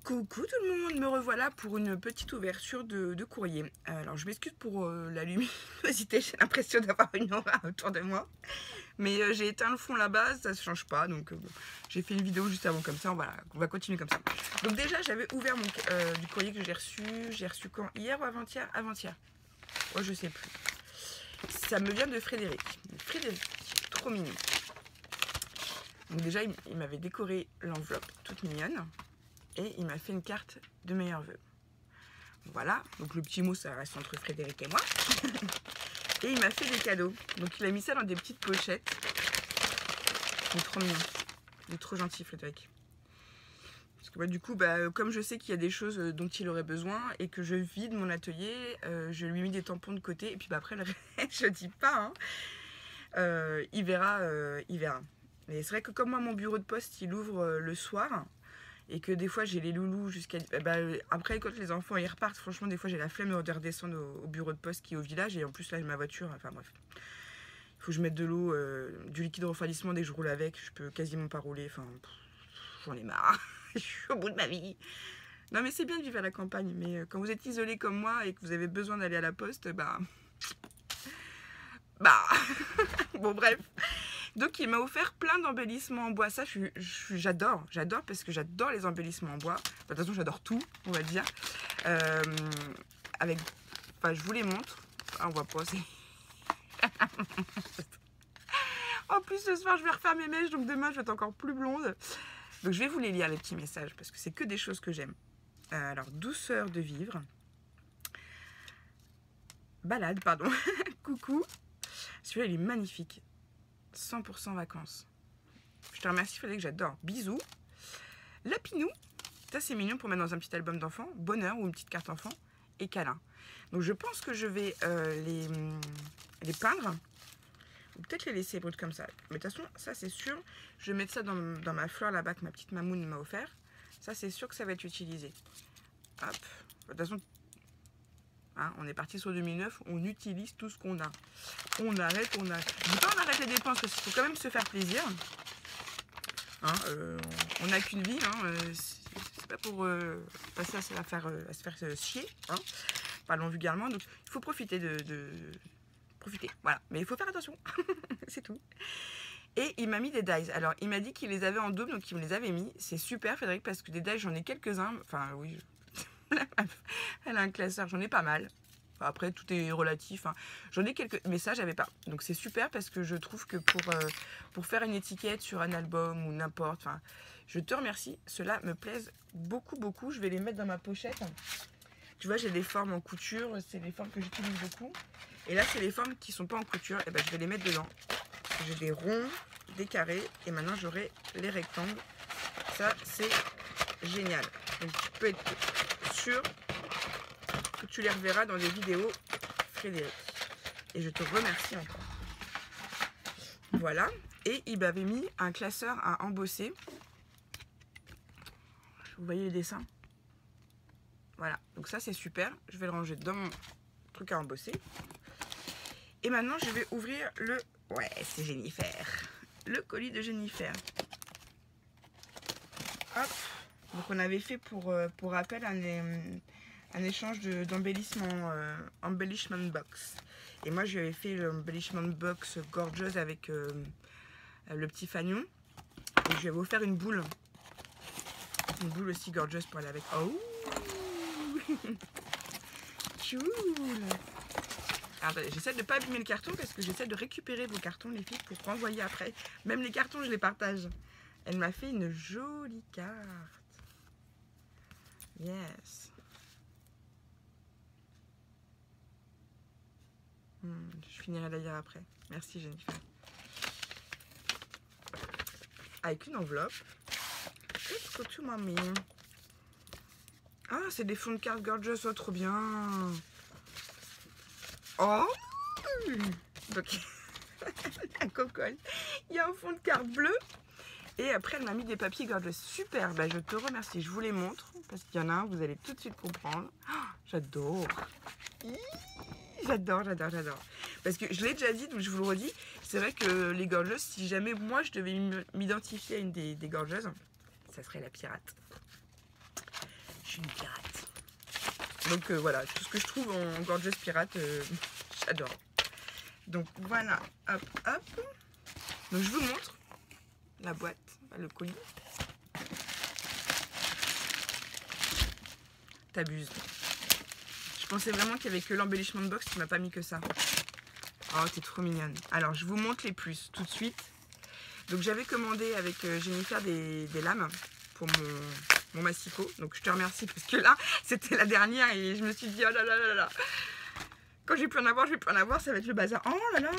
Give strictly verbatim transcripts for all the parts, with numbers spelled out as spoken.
Coucou tout le monde, me revoilà pour une petite ouverture de, de courrier. Alors je m'excuse pour euh, la luminosité, j'ai l'impression d'avoir une aura autour de moi. Mais euh, j'ai éteint le fond là-bas, ça ne change pas, donc euh, bon, j'ai fait une vidéo juste avant comme ça, on va, on va continuer comme ça. Donc déjà j'avais ouvert mon, euh, du courrier que j'ai reçu, j'ai reçu quand? Hier ou avant-hier? Avant-hier. Oh je sais plus. Ça me vient de Frédéric. Frédéric, trop mignon. Donc déjà il, il m'avait décoré l'enveloppe toute mignonne. Et il m'a fait une carte de meilleurs vœux. Voilà, donc le petit mot ça reste entre Frédéric et moi. Et il m'a fait des cadeaux. Donc il a mis ça dans des petites pochettes. Il est trop mignon. Il est trop gentil Frédéric. Parce que bah, du coup, bah, comme je sais qu'il y a des choses dont il aurait besoin et que je vide mon atelier, euh, je lui ai mis des tampons de côté. Et puis bah, après, le reste, je dis pas. Hein. Euh, il verra, euh, il verra. Mais c'est vrai que comme moi, mon bureau de poste, il ouvre euh, le soir. Et que des fois j'ai les loulous jusqu'à... Bah, après quand les enfants ils repartent, franchement des fois j'ai la flemme de redescendre au, au bureau de poste qui est au village. Et en plus là j'ai ma voiture, enfin bref. Il faut que je mette de l'eau, euh, du liquide de refroidissement dès que je roule avec. Je peux quasiment pas rouler, enfin j'en ai marre. Je suis au bout de ma vie. Non mais c'est bien de vivre à la campagne. Mais quand vous êtes isolé comme moi et que vous avez besoin d'aller à la poste, bah... Bah... Bon bref. Donc il m'a offert plein d'embellissements en bois. Ça, j'adore. J'adore parce que j'adore les embellissements en bois. De toute façon, j'adore tout, on va dire. Euh, avec, enfin, je vous les montre. Ah, on voit pas. En plus, ce soir, je vais refaire mes mèches. Donc demain, je vais être encore plus blonde. Donc je vais vous les lire, les petits messages. Parce que c'est que des choses que j'aime. Euh, alors, douceur de vivre. Balade, pardon. Coucou. Celui-là, il est magnifique. cent pour cent vacances. Je te remercie Frédéric, j'adore. Bisous. Lapinou. Ça c'est mignon pour mettre dans un petit album d'enfant. Bonheur ou une petite carte enfant. Et câlin. Donc je pense que je vais euh, les, les peindre. Ou peut-être les laisser brutes comme ça. Mais de toute façon, ça c'est sûr. Je vais mettre ça dans, dans ma fleur là-bas que ma petite mamoune m'a offert. Ça c'est sûr que ça va être utilisé. Hop. De toute façon, hein, on est parti sur deux mille neuf, on utilise tout ce qu'on a. On arrête, on arrête. Je dis pas on arrête les dépenses parce qu'il faut quand même se faire plaisir. Hein, euh, on n'a qu'une vie, hein, euh, c'est pas pour euh, passer à se faire, à se faire euh, chier. Hein, parlons vulgairement, donc il faut profiter de, de... profiter. Voilà, mais il faut faire attention, c'est tout. Et il m'a mis des dies. Alors il m'a dit qu'il les avait en double, donc il me les avait mis. C'est super Frédéric parce que des dies j'en ai quelques-uns. Enfin oui. Elle a un classeur, j'en ai pas mal. Après, tout est relatif. Hein. J'en ai quelques, mais ça, j'avais pas. Donc, c'est super parce que je trouve que pour, euh, pour faire une étiquette sur un album ou n'importe, enfin, je te remercie. Cela me plaise beaucoup, beaucoup. Je vais les mettre dans ma pochette. Tu vois, j'ai des formes en couture. C'est des formes que j'utilise beaucoup. Et là, c'est les formes qui sont pas en couture. Et ben, je vais les mettre dedans. J'ai des ronds, des carrés. Et maintenant, j'aurai les rectangles. Ça, c'est génial. Donc, tu peux être sûr que tu les reverras dans des vidéos Frédéric. Et je te remercie encore. Voilà. Et il m'avait mis un classeur à embosser. Vous voyez les dessins? Voilà. Donc ça, c'est super. Je vais le ranger dans mon truc à embosser. Et maintenant, je vais ouvrir le... Ouais, c'est Jennifer. Le colis de Jennifer. Hop. Donc on avait fait pour, pour rappel un... un échange d'embellissement, euh, embellishment box. Et moi, je lui avais fait l'embellishment box gorgeous avec euh, le petit fanion. Et je lui avais offert une boule. Une boule aussi gorgeous pour aller avec. Oh cool. J'essaie de ne pas abîmer le carton parce que j'essaie de récupérer vos cartons, les filles, pour renvoyer après. Même les cartons, je les partage. Elle m'a fait une jolie carte. Yes. Hmm, je finirai d'ailleurs après. Merci Jennifer. Avec une enveloppe. Qu'est-ce que tu m'as mis? Ah, c'est des fonds de cartes gorgeous, oh, trop bien. Oh, donc un cocole. Il y a un fond de carte bleu. Et après, elle m'a mis des papiers gorgeous. Super, bah, je te remercie. Je vous les montre parce qu'il y en a un, vous allez tout de suite comprendre. Oh, j'adore. J'adore, j'adore, j'adore. Parce que je l'ai déjà dit, donc je vous le redis. C'est vrai que les gorgeous, si jamais moi je devais m'identifier à une des, des gorgeous, ça serait la pirate. suis une pirate. Donc euh, voilà, tout ce que je trouve en Gorgeous Pirate, euh, j'adore. Donc voilà, hop, hop. Donc je vous montre la boîte, le colis. T'abuses. Je pensais vraiment qu'il n'y avait que l'embellissement de box, tu m'as pas mis que ça. Oh, t'es trop mignonne. Alors, je vous montre les plus tout de suite. Donc, j'avais commandé avec euh, Jennifer des, des lames pour mon, mon massicot. Donc, je te remercie parce que là, c'était la dernière et je me suis dit, oh là là là là. Quand je vais plus en avoir, je vais plus en avoir, ça va être le bazar. Oh là là.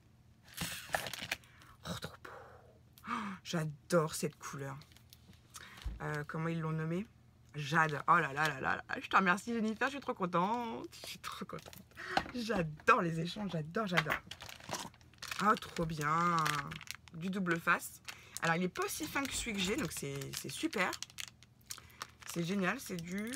Oh, trop beau. Oh, j'adore cette couleur. Euh, comment ils l'ont nommé? Jade. Oh là là là là. Je te remercie, Jennifer, je suis trop contente. Je suis trop contente. J'adore les échanges, j'adore, j'adore. Oh, trop bien. Du double face. Alors, il n'est pas aussi fin que celui que j'ai, donc c'est super. C'est génial, c'est du...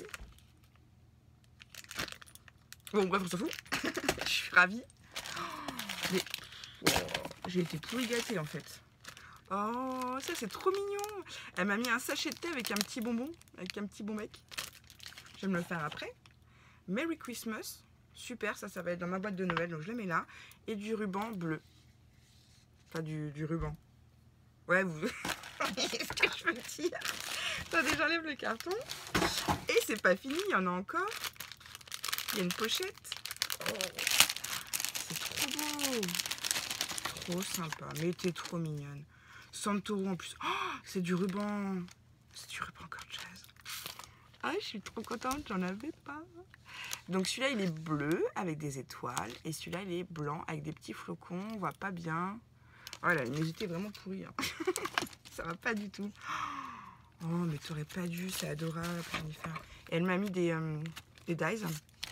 Bon, bref, on s'en fout. Je suis ravie. Mais oh, j'ai été pourri gâtée, en fait. Oh, ça, c'est trop mignon. Elle m'a mis un sachet de thé avec un petit bonbon, avec un petit bon mec. Je vais me le faire après. Merry Christmas. Super, ça, ça va être dans ma boîte de Noël, donc je le mets là. Et du ruban bleu. Enfin, du, du ruban. Ouais, vous... Qu'est-ce que je veux dire? Attendez, j'enlève le carton. Et c'est pas fini, il y en a encore. Il y a une pochette. Oh, c'est trop beau. Trop sympa, mais t'es trop mignonne. cent euros en plus. Oh, c'est du ruban. C'est du ruban Gorgeous. Ah, je suis trop contente, j'en avais pas. Donc celui-là, il est bleu avec des étoiles. Et celui-là, il est blanc avec des petits flocons. On voit pas bien. Voilà, mais j'étais vraiment pourrie. Hein. Ça va pas du tout. Oh, mais t'aurais pas dû, c'est adorable. Et elle m'a mis des, euh, des dies.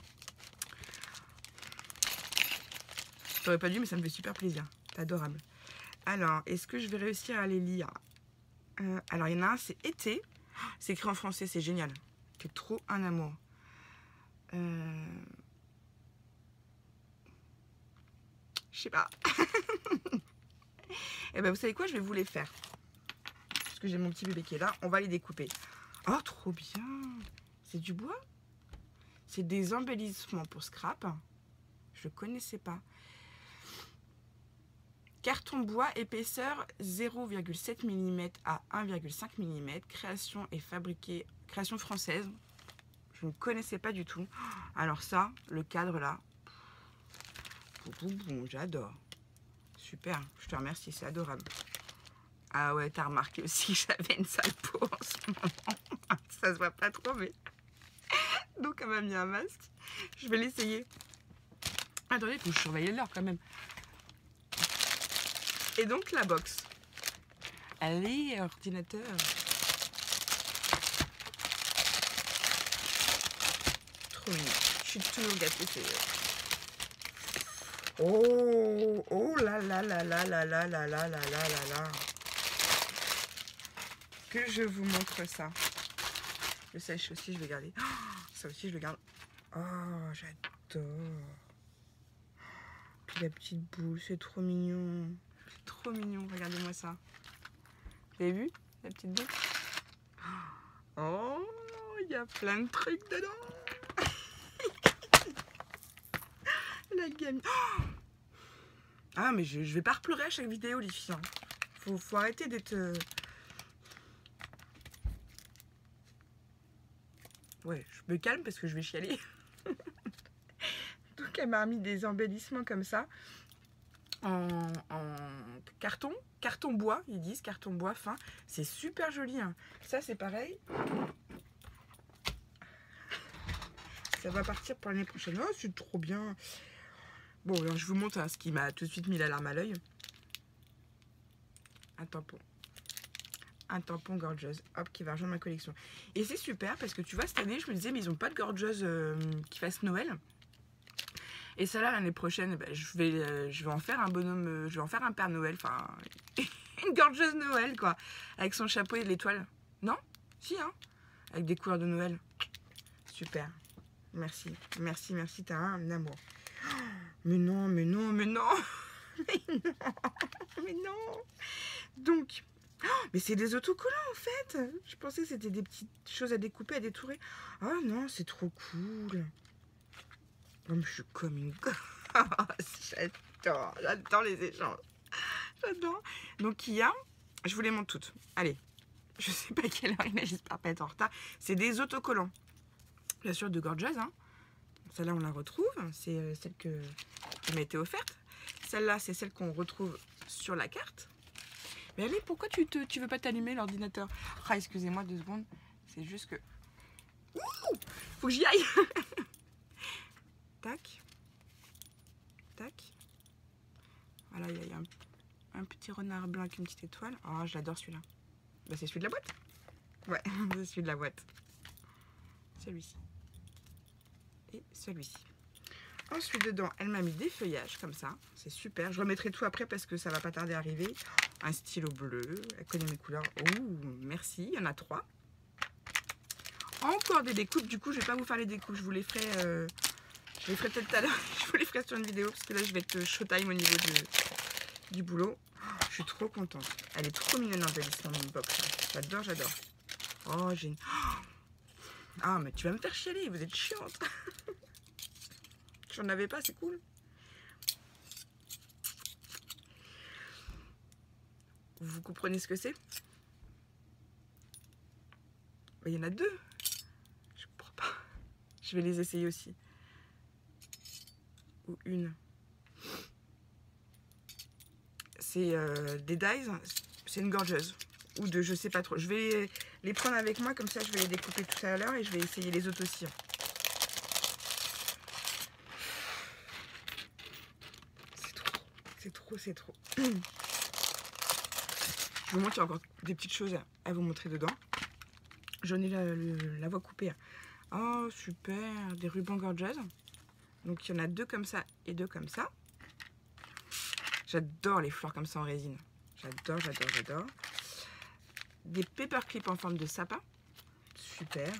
T'aurais pas dû, mais ça me fait super plaisir. C'est adorable. Alors, est-ce que je vais réussir à les lire? euh, Alors, il y en a un, c'est été. C'est écrit en français, c'est génial. C'est trop un amour. Euh... Je sais pas. Et ben vous savez quoi, je vais vous les faire. Parce que j'ai mon petit bébé qui est là, on va les découper. Oh, trop bien. C'est du bois? C'est des embellissements pour scrap. Je ne connaissais pas. Carton bois, épaisseur zéro virgule sept millimètres à un virgule cinq millimètres. Création et fabriquée, création française. Je ne connaissais pas du tout. Alors ça, le cadre là, j'adore. Super, je te remercie, c'est adorable. Ah ouais, t'as remarqué aussi que j'avais une sale peau en ce moment. Ça se voit pas trop, mais... Donc elle m'a mis un masque. Je vais l'essayer. Attendez, il faut que je surveille l'heure quand même. Et donc la box. Allez, ordinateur. Trop mignon. Je suis toujours gâtée. Oh, oh là là là là là là là là là là là là. Que je vous montre ça. Le sèche aussi, je vais garder. Oh, ça aussi, je le garde. Oh, j'adore. Puis la petite boule, c'est trop mignon. C'est trop mignon, regardez-moi ça. Vous avez vu la petite boule? Oh, il y a plein de trucs dedans. La gamine. Oh, ah, mais je, je vais pas repleurer à chaque vidéo, les filles. Hein. Faut, faut arrêter d'être... Euh... Ouais, je me calme parce que je vais chialer. Donc, elle m'a mis des embellissements comme ça. En, en carton. Carton bois, ils disent. Carton bois fin. C'est super joli. Hein. Ça, c'est pareil. Ça va partir pour l'année prochaine. Oh, c'est trop bien. Bon, alors je vous montre hein, ce qui m'a tout de suite mis la larme à l'œil. Un tampon. Un tampon Gorgeous. Hop, qui va rejoindre ma collection. Et c'est super parce que tu vois, cette année, je me disais, mais ils n'ont pas de Gorgeous euh, qui fasse Noël. Et ça là, l'année prochaine, bah, je, vais, euh, je vais en faire un bonhomme, euh, je vais en faire un Père Noël. Enfin, une Gorgeous Noël, quoi. Avec son chapeau et de l'étoile. Non? Si, hein? Avec des couleurs de Noël. Super. Merci. Merci, merci, t'as un amour. Mais non, mais non, mais non. Mais non, mais non. Donc, Oh, mais c'est des autocollants en fait. Je pensais que c'était des petites choses à découper, à détourer. Oh non, c'est trop cool. Oh, mais je suis comme une gosse. J'adore, j'adore les échanges. J'adore. Donc il y a, je vous les montre toutes. Allez, je sais pas quelle heure il est, j'espère pas être en retard. C'est des autocollants. Bien sûr de Gorgeous. Hein. Celle-là on la retrouve, c'est celle que, qui m'a été offerte. Celle-là c'est celle qu'on retrouve sur la carte. Mais allez, pourquoi tu te, tu veux pas t'allumer l'ordinateur? Ah, excusez-moi deux secondes. C'est juste que... Ouh, faut que j'y aille. Tac. Tac. Voilà, il y a un, un petit renard blanc avec une petite étoile. Oh, j'adore celui-là. Bah, c'est celui de la boîte. Ouais, c'est celui de la boîte. Celui-ci. Et celui-ci. Ensuite, dedans, elle m'a mis des feuillages comme ça. C'est super. Je remettrai tout après parce que ça va pas tarder à arriver. Un stylo bleu. Elle connaît mes couleurs. Ouh, merci. Il y en a trois. Encore des découpes. Du coup, je vais pas vous faire les découpes. Je vous les ferai, euh, je les ferai peut-être tout à l'heure. Je vous les ferai sur une vidéo parce que là, je vais être showtime au niveau de, du boulot. Oh, je suis trop contente. Elle est trop mignonne embellissement mon box. J'adore, j'adore. Oh, j'ai une... Ah, mais tu vas me faire chialer. Vous êtes chiante. J'en avais pas, c'est cool. Vous comprenez ce que c'est? Il y en a deux. Je comprends pas. Je vais les essayer aussi. Ou une. C'est euh, des dies. C'est une gorgeuse. Ou deux, je sais pas trop. Je vais les prendre avec moi, comme ça je vais les découper tout à l'heure et je vais essayer les autres aussi. C'est trop, c'est trop. Je vous montre, il y a encore des petites choses à vous montrer dedans. J'en ai la, le, la voix coupée. Oh, super. Des rubans Gorgeous. Donc, il y en a deux comme ça et deux comme ça. J'adore les fleurs comme ça en résine. J'adore, j'adore, j'adore. Des paperclips en forme de sapin. Super.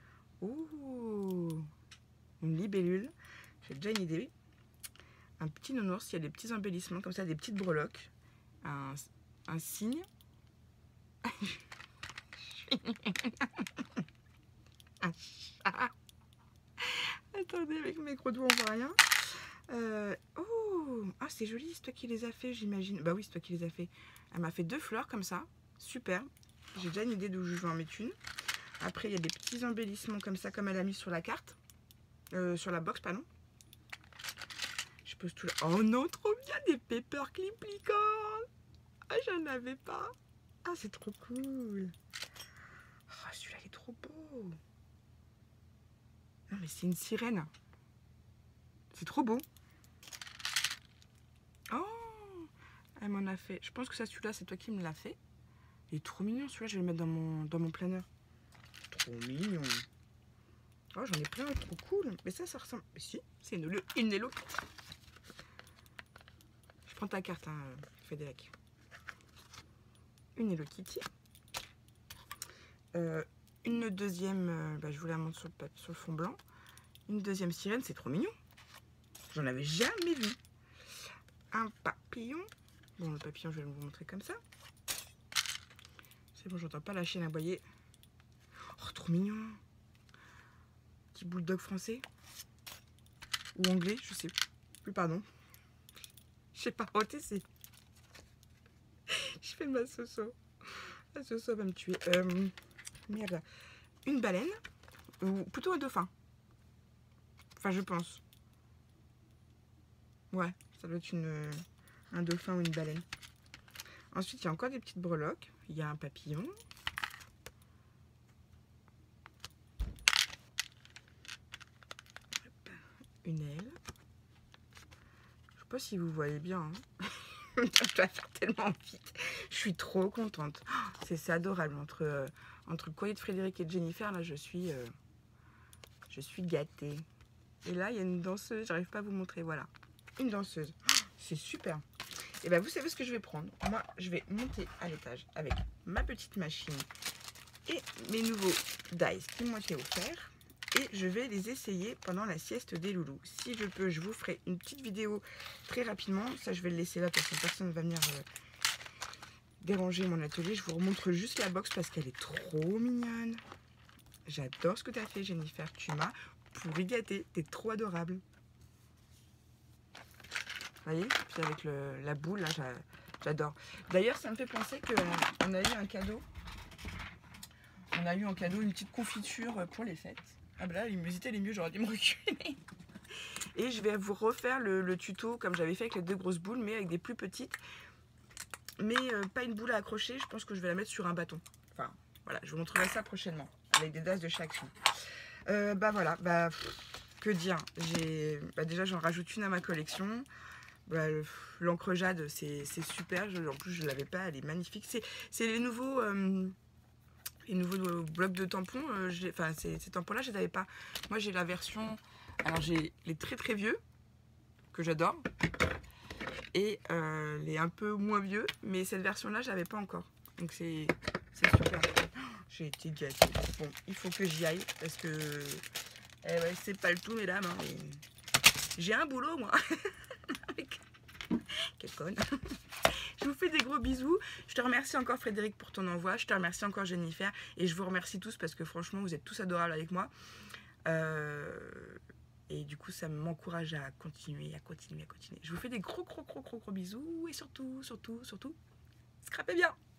Ouh. Une libellule. J'ai déjà une idée. Un petit nounours, il y a des petits embellissements comme ça, des petites breloques, un, un cygne. Un chat. Attendez, avec mes gros doigts on voit rien. Euh, oh, ah, c'est joli, c'est toi qui les as fait, j'imagine. Bah oui, c'est toi qui les as fait. Elle m'a fait deux fleurs comme ça, super. J'ai déjà une idée d'où je vais en mettre une. Après, il y a des petits embellissements comme ça, comme elle a mis sur la carte, euh, sur la box, pardon. Tout là. Oh non, trop bien, des paperclips licorne. Ah, j'en avais pas. Ah, c'est trop cool. Oh, celui-là, il est trop beau. Non, mais c'est une sirène. C'est trop beau. Oh, elle m'en a fait. Je pense que ça, celui-là, c'est toi qui me l'as fait. Il est trop mignon, celui-là, je vais le mettre dans mon, dans mon planeur. Trop mignon. Oh, j'en ai plein, trop cool. Mais ça, ça ressemble... Mais si, c'est une, une Hello Kitty. Je prends ta carte, hein, Federic. Une Hello Kitty. Euh, une deuxième, euh, bah, je vous la montre sur le, sur le fond blanc. Une deuxième sirène, c'est trop mignon. J'en avais jamais vu. Un papillon. Bon, le papillon, je vais vous montrer comme ça. C'est bon, j'entends pas la chaîne aboyer. Oh, trop mignon. Petit bulldog français. Ou anglais, je sais plus, pardon. Je sais pas roter, c'est... Je fais ma soso. La soso va me tuer. Euh, merde. Une baleine. Ou plutôt un dauphin. Enfin, je pense. Ouais, ça doit être une, un dauphin ou une baleine. Ensuite, il y a encore des petites breloques. Il y a un papillon. Une aile. Je sais pas si vous voyez bien. Hein. Je dois faire tellement vite. Je suis trop contente. Oh, c'est adorable. Entre, euh, entre le courrier de Frédéric et de Jennifer, là, je suis, euh, je suis gâtée. Et là, il y a une danseuse. J'arrive pas à vous montrer. Voilà. Une danseuse. Oh, c'est super. Et bien, vous savez ce que je vais prendre. Moi, je vais monter à l'étage avec ma petite machine et mes nouveaux dies qui m'ont été offerts. Et je vais les essayer pendant la sieste des loulous. Si je peux, je vous ferai une petite vidéo très rapidement. Ça, je vais le laisser là parce que personne ne va venir euh, déranger mon atelier. Je vous remontre juste la box parce qu'elle est trop mignonne. J'adore ce que tu as fait, Jennifer. Tu m'as pourri gâté. T'es trop adorable. Vous voyez? Puis avec le, la boule, là, j'adore. D'ailleurs, ça me fait penser qu'on a eu un cadeau. On a eu en cadeau une petite confiture pour les fêtes. Ah ben là, la luminosité, elle est mieux, j'aurais dû me reculer. Et je vais vous refaire le, le tuto comme j'avais fait avec les deux grosses boules, mais avec des plus petites. Mais euh, pas une boule à accrocher, je pense que je vais la mettre sur un bâton. Enfin, voilà, je vous montrerai ça prochainement, avec des dates de chaque fille. Euh, bah voilà, bah pff, que dire. J'ai, bah déjà j'en rajoute une à ma collection. Bah, l'encre jade, c'est super. Je, en plus, je ne l'avais pas, elle est magnifique. C'est les nouveaux... Euh, les nouveaux blocs de tampons, euh, enfin ces, ces tampons là je les avais pas. Moi j'ai la version, alors j'ai les très très vieux que j'adore et euh, les un peu moins vieux, mais cette version là j'avais pas encore, donc c'est super. J'ai été gâtée. Bon, il faut que j'y aille parce que eh ouais, c'est pas le tout mesdames, hein, mais... j'ai un boulot moi. Quelle conne. Je vous fais des gros bisous. Je te remercie encore Frédéric pour ton envoi. Je te remercie encore Jennifer. Et je vous remercie tous parce que franchement, vous êtes tous adorables avec moi. Euh... Et du coup, ça m'encourage à continuer, à continuer, à continuer. Je vous fais des gros, gros, gros, gros, gros bisous. Et surtout, surtout, surtout, scrapez bien.